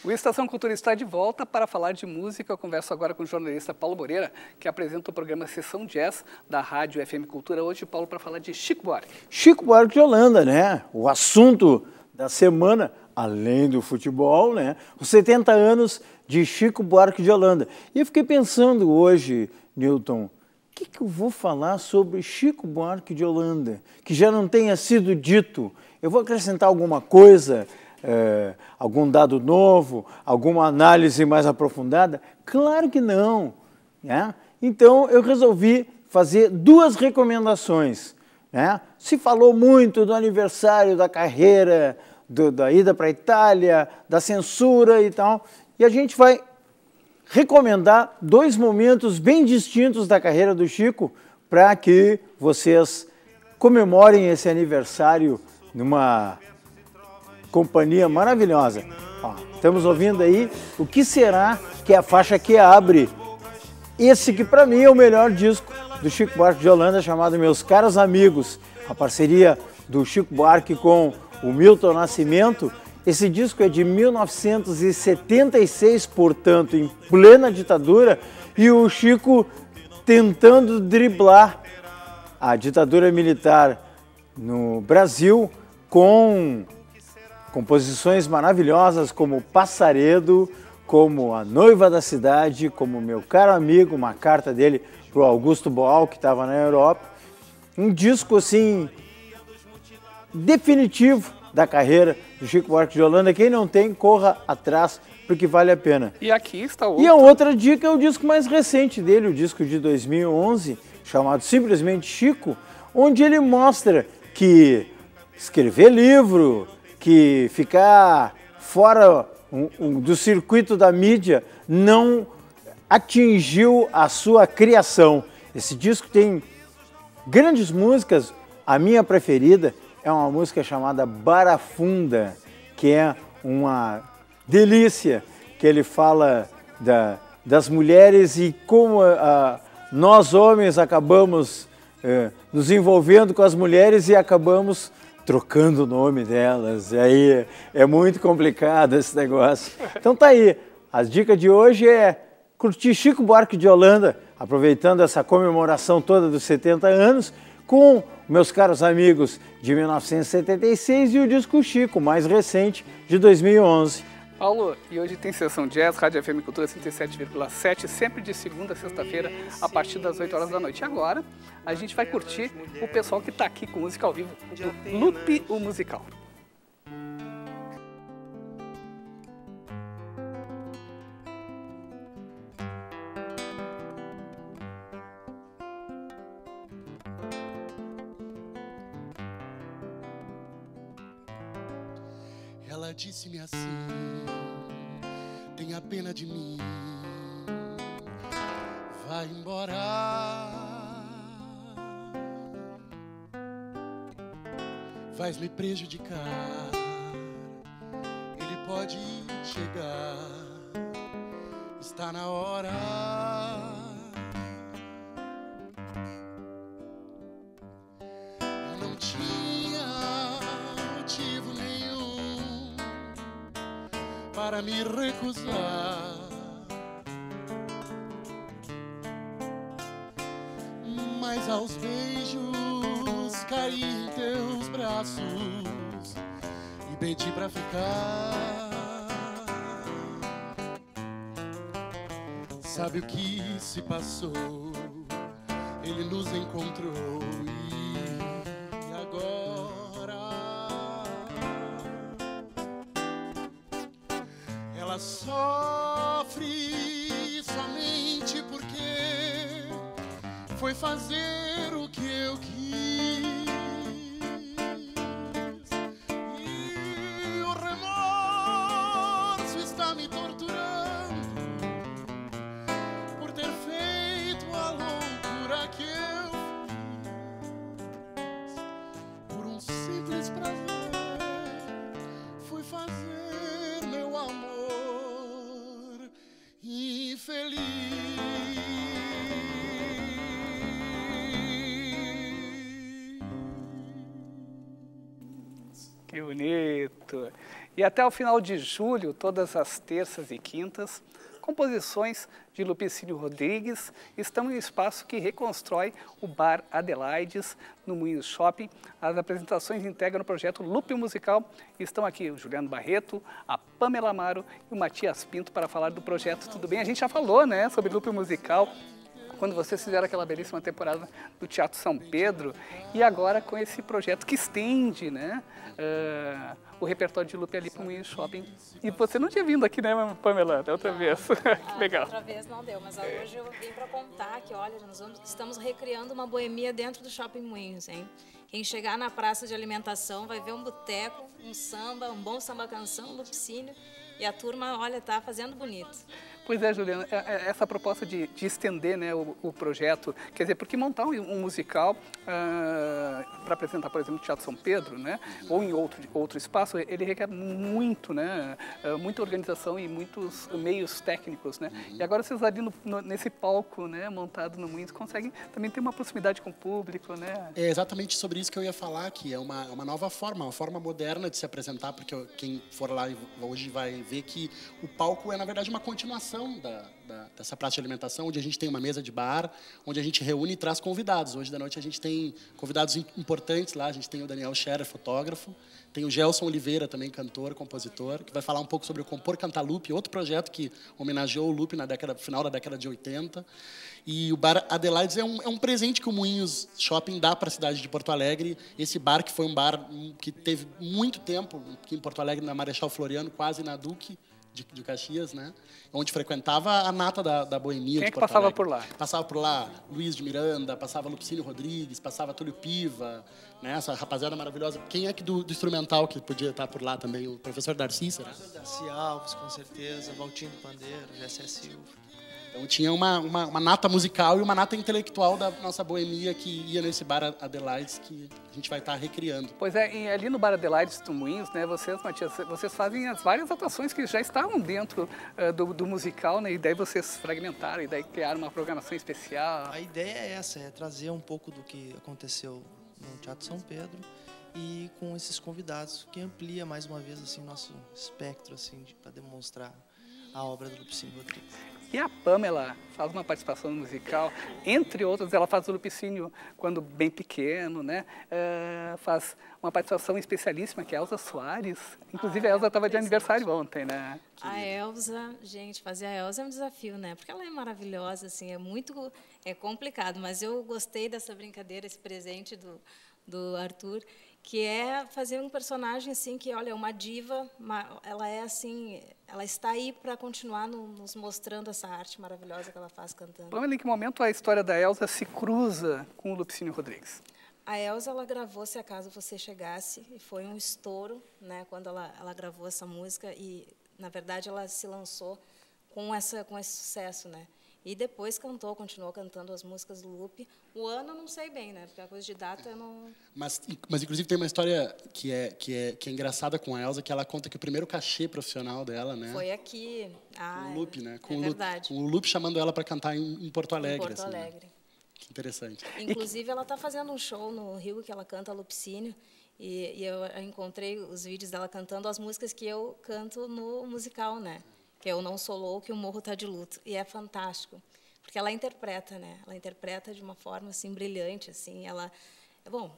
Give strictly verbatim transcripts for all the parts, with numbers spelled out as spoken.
O Estação Cultura está de volta para falar de música. Eu converso agora com o jornalista Paulo Moreira, que apresenta o programa Sessão Jazz da Rádio F M Cultura. Hoje, Paulo, para falar de Chico Buarque. Chico Buarque de Holanda, né? O assunto da semana, além do futebol, né? Os setenta anos de Chico Buarque de Holanda. E eu fiquei pensando hoje, Newton, o que, que eu vou falar sobre Chico Buarque de Holanda, que já não tenha sido dito? Eu vou acrescentar alguma coisa, é, algum dado novo, alguma análise mais aprofundada? Claro que não, né? Então eu resolvi fazer duas recomendações, né? Se falou muito do aniversário da carreira, do, da ida para a Itália, da censura e tal, e a gente vai recomendar dois momentos bem distintos da carreira do Chico para que vocês comemorem esse aniversário numa companhia maravilhosa. Ó, estamos ouvindo aí O Que Será, que é a faixa que abre esse que para mim é o melhor disco do Chico Buarque de Holanda, chamado Meus Caros Amigos, a parceria do Chico Buarque com o Milton Nascimento. Esse disco é de mil novecentos e setenta e seis, portanto, em plena ditadura, e o Chico tentando driblar a ditadura militar no Brasil com composições maravilhosas como Passaredo, como A Noiva da Cidade, como Meu Caro Amigo, uma carta dele para o Augusto Boal, que estava na Europa. Um disco, assim, definitivo da carreira do Chico Buarque de Holanda. Quem não tem, corra atrás, porque vale a pena. E aqui está outro. E a outra dica é o disco mais recente dele, o disco de dois mil e onze, chamado simplesmente Chico, onde ele mostra que escrever livro, que ficar fora um, um, do circuito da mídia não atingiu a sua criação. Esse disco tem grandes músicas, a minha preferida é uma música chamada Barafunda, que é uma delícia, que ele fala da, das mulheres e como a, nós homens acabamos é, nos envolvendo com as mulheres e acabamos trocando o nome delas. E aí é, é muito complicado esse negócio. Então tá aí, a dica de hoje é curtir Chico Buarque de Holanda, aproveitando essa comemoração toda dos setenta anos, com Meus Caros Amigos de mil novecentos e setenta e seis e o disco Chico, mais recente, de dois mil e onze. Paulo, e hoje tem Sessão Jazz, Rádio F M Cultura cento e sete vírgula sete, sempre de segunda a sexta-feira, a partir das oito horas da noite. E agora, a gente vai curtir o pessoal que está aqui com música ao vivo, do Loop, o Musical. Ela disse-me assim: tenha pena de mim, vai embora, vais me prejudicar, ele pode chegar, está na hora. Eu não tinha motivo nenhum para me recusar, mas aos beijos caí em teus braços e pedi pra ficar. Sabe o que se passou? Ele nos encontrou e agora ela sofre somente porque foi fazer o que eu quis. E o remorso está me torturando por ter feito a loucura que eu fiz. Por um simples prazer fui fazer meu amor infeliz. Que bonito! E até o final de julho, todas as terças e quintas, composições de Lupicínio Rodrigues estão em um espaço que reconstrói o Bar Adelaides, no Moinhos Shopping. As apresentações integram o projeto Loop Musical. Estão aqui o Juliano Barreto, a Pamela Amaro e o Matias Pinto para falar do projeto. Tudo bem? A gente já falou, né, sobre Loop Musical, quando vocês fizeram aquela belíssima temporada do Teatro São Pedro, e agora com esse projeto que estende, né, uh, o repertório de Lupe ali para o Moinhos Shopping. E você não tinha vindo aqui, né, Pamela, da outra não, vez? Que legal. Outra vez não deu, mas hoje eu vim para contar que, olha, nós vamos, estamos recriando uma boemia dentro do Shopping Moinhos, hein? Quem chegar na praça de alimentação vai ver um boteco, um samba, um bom samba-canção, um Lupicínio, e a turma, olha, tá fazendo bonito. Pois é, Juliana, essa proposta de, de estender, né, o, o projeto, quer dizer, porque montar um, um musical uh, para apresentar, por exemplo, no Teatro São Pedro, né, ou em outro, outro espaço, ele requer muito, né, uh, muita organização e muitos meios técnicos, né, e agora vocês ali no, no, nesse palco, né, montado no Moinhos, conseguem também ter uma proximidade com o público, né. É exatamente sobre isso que eu ia falar, que é uma, uma nova forma, uma forma moderna de se apresentar, porque quem for lá hoje vai ver que o palco é, na verdade, uma continuação Da, da, dessa praça de alimentação, onde a gente tem uma mesa de bar, onde a gente reúne e traz convidados. Hoje da noite a gente tem convidados importantes lá, a gente tem o Daniel Scherer, fotógrafo, tem o Gelson Oliveira, também cantor, compositor, que vai falar um pouco sobre o Compor Cantar Lupe, outro projeto que homenageou o Lupe na década, final da década de oitenta. E o Bar Adelaides é um, é um presente que o Moinhos Shopping dá para a cidade de Porto Alegre. Esse bar que foi um bar que teve muito tempo aqui em Porto Alegre, na Marechal Floriano, quase na Duque de, de Caxias, né? Onde frequentava a nata da, da boemia. Quem é de que Porto passava Alegre. por lá? Passava por lá Luiz de Miranda, passava Lupicínio Rodrigues, passava Túlio Piva, né? Essa rapaziada maravilhosa. Quem é que do, do instrumental que podia estar por lá também? O professor Darcy, será? Darcy Alves, com certeza, Valtinho do Pandeiro, Jessé Silva. Então tinha uma, uma, uma nata musical e uma nata intelectual da nossa boemia que ia nesse Bar Adelaides, que a gente vai estar recriando. Pois é, e ali no Bar Adelaides do Moinhos, né, vocês, Matias, vocês fazem as várias atuações que já estavam dentro uh, do, do musical, né, e daí vocês fragmentaram, e daí criaram uma programação especial. A ideia é essa, é trazer um pouco do que aconteceu no Teatro São Pedro e com esses convidados, que amplia mais uma vez assim, o nosso espectro assim, de, para demonstrar a obra do Lupicínio Rodrigues. E a Pamela faz uma participação no musical, entre outras, ela faz o Lupicínio quando bem pequeno, né? Uh, faz uma participação especialíssima, que é a Elza Soares. Inclusive, ah, a Elza estava de aniversário ontem, né? A Elza, gente, fazer a Elza é um desafio, né? Porque ela é maravilhosa, assim, é muito é complicado, mas eu gostei dessa brincadeira, esse presente do, do Arthur, que é fazer um personagem assim que, olha, é uma diva, ela é assim, ela está aí para continuar no, nos mostrando essa arte maravilhosa que ela faz cantando. Pamela, em que momento a história da Elza se cruza com o Lupicínio Rodrigues? A Elza, ela gravou Se Acaso Você Chegasse, e foi um estouro, né, quando ela, ela gravou essa música, e, na verdade, ela se lançou com, essa, com esse sucesso, né? E depois cantou, continuou cantando as músicas do Lupe. O ano eu não sei bem, né? Porque a coisa de data eu não... Mas, mas inclusive, tem uma história que é, que, é, que é engraçada com a Elza, que ela conta que o primeiro cachê profissional dela, né? Foi aqui. Ah, com o Lupe, né? Com é o Lupe, verdade. Com o Lupe chamando ela para cantar em, em Porto Alegre. Em Porto assim, Alegre. Né? Que interessante. Inclusive, ela está fazendo um show no Rio que ela canta Lupicínio. E, e eu encontrei os vídeos dela cantando as músicas que eu canto no musical, né? Que é o Não Sou Louco e o Morro Tá de Luto. E é fantástico. Porque ela interpreta, né? Ela interpreta de uma forma assim brilhante, assim. Ela, bom,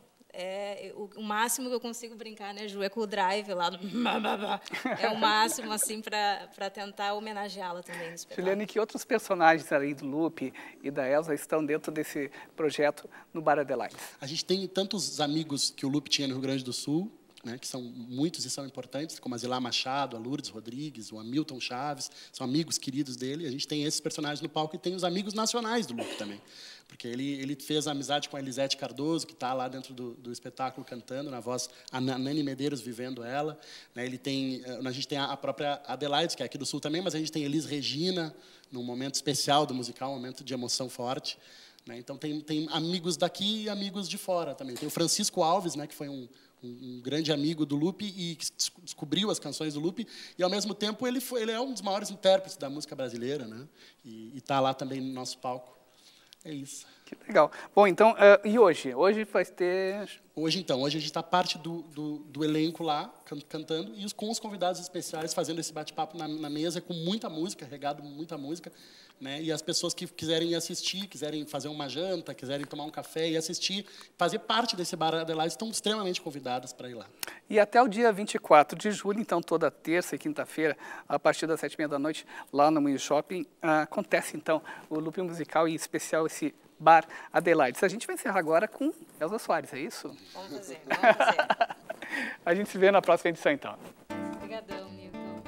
é o, o máximo que eu consigo brincar, né, Ju, é com o drive lá do é o máximo assim para para tentar homenageá-la também no espetáculo. Juliane, que outros personagens além do Lupe e da Elza estão dentro desse projeto no Bar Adelaides? A gente tem tantos amigos que o Lupe tinha no Rio Grande do Sul, né, que são muitos e são importantes, como a Zilá Machado, a Lourdes Rodrigues, o Hamilton Chaves, são amigos queridos dele. A gente tem esses personagens no palco e tem os amigos nacionais do Lupe também, porque ele, ele fez amizade com a Elisete Cardoso, que está lá dentro do, do espetáculo cantando, na voz, a Nani Medeiros vivendo ela. Né, ele tem, a gente tem a própria Adelaide, que é aqui do Sul também, mas a gente tem Elis Regina, num momento especial do musical, um momento de emoção forte. Né, então, tem, tem amigos daqui e amigos de fora também. Tem o Francisco Alves, né, que foi um um grande amigo do Lupe e que descobriu as canções do Lupe, e, ao mesmo tempo, ele, foi, ele é um dos maiores intérpretes da música brasileira, né? E está lá também no nosso palco. É isso. Que legal. Bom, então, uh, e hoje? Hoje vai ter... Hoje, então, hoje a gente está parte do, do, do elenco lá, can, cantando, e os, com os convidados especiais, fazendo esse bate-papo na, na mesa, com muita música, regado muita música, né? E as pessoas que quiserem assistir, quiserem fazer uma janta, quiserem tomar um café e assistir, fazer parte desse Bar Adelaide, estão extremamente convidadas para ir lá. E até o dia vinte e quatro de julho, então, toda terça e quinta-feira, a partir das sete e meia da noite, lá no Moinho Shopping, uh, acontece, então, o Looping Musical, e em especial esse Bar Adelaide. A gente vai encerrar agora com Elza Soares, é isso? Vamos fazer, vamos fazer. A gente se vê na próxima edição, então. Obrigadão, Milton.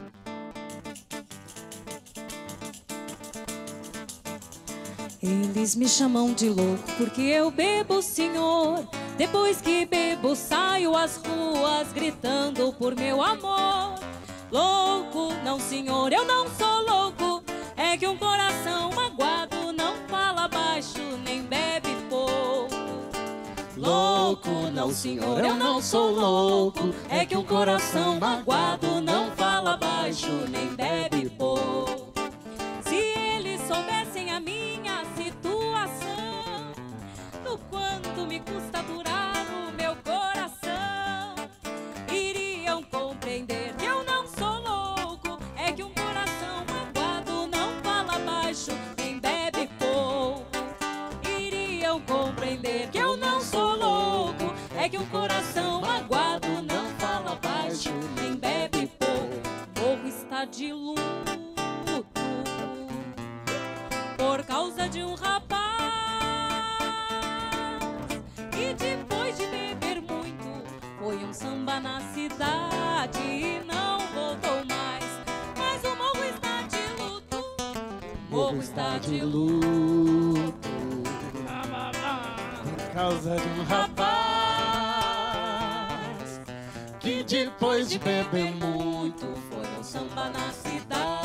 Eles me chamam de louco porque eu bebo, senhor. Depois que bebo, saio às ruas gritando por meu amor. Louco, não, senhor, eu não sou louco. É que um coração magoado não fala baixo nem bebe pouco. Louco, não, senhor, eu não sou louco. É que um coração magoado não fala baixo nem bebe pouco. Se eles soubessem a minha situação, do quanto me custa durar o meu coração, iriam compreender que eu não sou louco. É que um coração magoado não fala baixo nem bebe pouco. Iriam compreender que eu não sou louco. É que um coração magoado não fala baixo nem bebe pouco. Morro está de luto por causa de um rapaz que depois de beber muito foi um samba na cidade e não voltou mais. Mas o morro está de luto, o morro está de luto Por causa de um rapaz que depois de beber muito foi um samba na cidade.